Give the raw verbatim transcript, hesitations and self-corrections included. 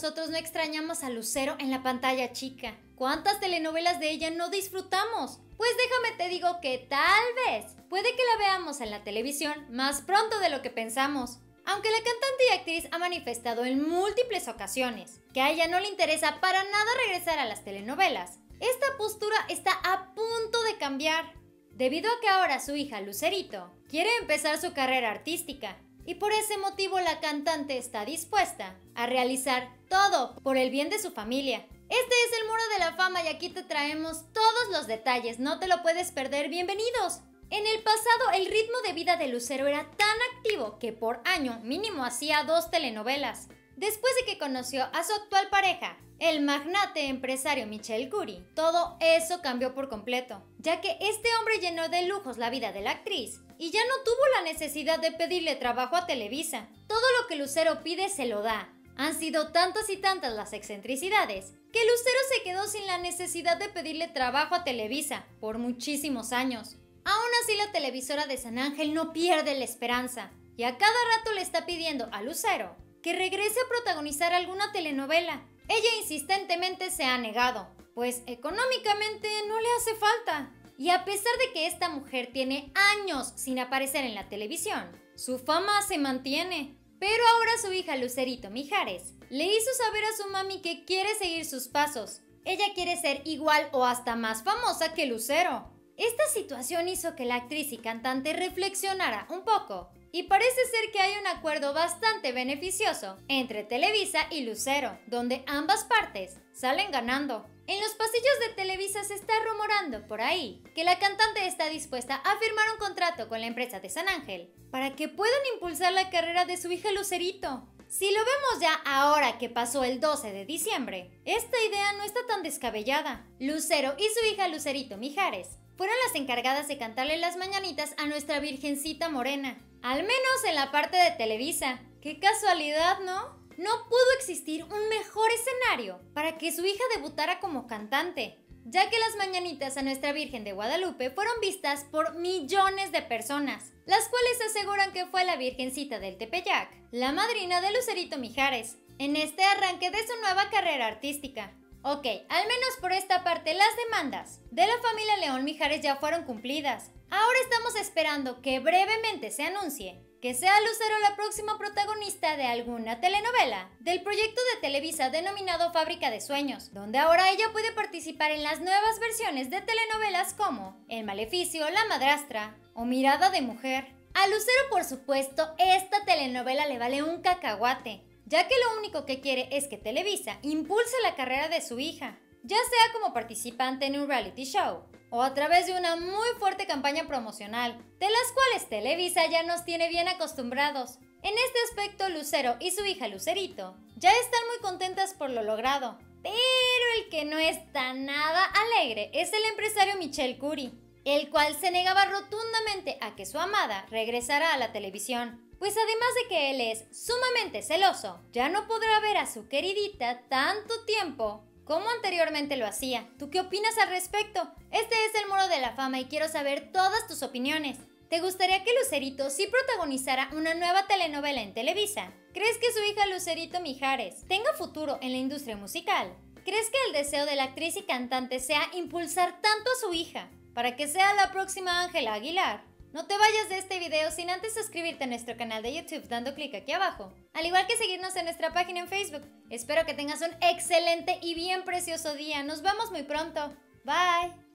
nosotros no extrañamos a Lucero en la pantalla chica? ¿Cuántas telenovelas de ella no disfrutamos? Pues déjame te digo que tal vez puede que la veamos en la televisión más pronto de lo que pensamos. Aunque la cantante y actriz ha manifestado en múltiples ocasiones que a ella no le interesa para nada regresar a las telenovelas, esta postura está a punto de cambiar, debido a que ahora su hija Lucerito quiere empezar su carrera artística. Y por ese motivo la cantante está dispuesta a realizar todo por el bien de su familia. Este es el Muro de la Fama y aquí te traemos todos los detalles, no te lo puedes perder, bienvenidos. En el pasado el ritmo de vida de Lucero era tan activo que por año mínimo hacía dos telenovelas. Después de que conoció a su actual pareja, el magnate empresario Michel Curie, todo eso cambió por completo, ya que este hombre llenó de lujos la vida de la actriz y ya no tuvo la necesidad de pedirle trabajo a Televisa. Todo lo que Lucero pide se lo da. Han sido tantas y tantas las excentricidades que Lucero se quedó sin la necesidad de pedirle trabajo a Televisa por muchísimos años. Aún así, la televisora de San Ángel no pierde la esperanza y a cada rato le está pidiendo a Lucero que regrese a protagonizar alguna telenovela. Ella insistentemente se ha negado, pues económicamente no le hace falta. Y a pesar de que esta mujer tiene años sin aparecer en la televisión, su fama se mantiene. Pero ahora su hija Lucerito Mijares le hizo saber a su mami que quiere seguir sus pasos. Ella quiere ser igual o hasta más famosa que Lucero. Esta situación hizo que la actriz y cantante reflexionara un poco, y parece ser que hay un acuerdo bastante beneficioso entre Televisa y Lucero, donde ambas partes salen ganando. En los pasillos de Televisa se está rumorando por ahí que la cantante está dispuesta a firmar un contrato con la empresa de San Ángel para que puedan impulsar la carrera de su hija Lucerito. Si lo vemos ya ahora que pasó el doce de diciembre, esta idea no está tan descabellada. Lucero y su hija Lucerito Mijares fueron las encargadas de cantarle las mañanitas a nuestra Virgencita Morena, al menos en la parte de Televisa. ¡Qué casualidad!, ¿no? No pudo existir un mejor escenario para que su hija debutara como cantante, ya que las mañanitas a nuestra Virgen de Guadalupe fueron vistas por millones de personas, las cuales aseguran que fue la Virgencita del Tepeyac, la madrina de Lucerito Mijares, en este arranque de su nueva carrera artística. Ok, al menos por esta parte las demandas de la familia León Mijares ya fueron cumplidas. Ahora estamos esperando que brevemente se anuncie que sea Lucero la próxima protagonista de alguna telenovela del proyecto de Televisa denominado Fábrica de Sueños, donde ahora ella puede participar en las nuevas versiones de telenovelas como El Maleficio, La Madrastra o Mirada de Mujer. A Lucero, por supuesto, esta telenovela le vale un cacahuate, ya que lo único que quiere es que Televisa impulse la carrera de su hija, ya sea como participante en un reality show o a través de una muy fuerte campaña promocional, de las cuales Televisa ya nos tiene bien acostumbrados. En este aspecto, Lucero y su hija Lucerito ya están muy contentas por lo logrado, pero el que no está nada alegre es el empresario Michel Curie, el cual se negaba rotundamente a que su amada regresara a la televisión. Pues además de que él es sumamente celoso, ya no podrá ver a su queridita tanto tiempo como anteriormente lo hacía. ¿Tú qué opinas al respecto? Este es el Muro de la Fama y quiero saber todas tus opiniones. ¿Te gustaría que Lucerito sí protagonizara una nueva telenovela en Televisa? ¿Crees que su hija Lucerito Mijares tenga futuro en la industria musical? ¿Crees que el deseo de la actriz y cantante sea impulsar tanto a su hija para que sea la próxima Ángela Aguilar? No te vayas de este video sin antes suscribirte a nuestro canal de YouTube dando clic aquí abajo, al igual que seguirnos en nuestra página en Facebook. Espero que tengas un excelente y bien precioso día. Nos vemos muy pronto. Bye.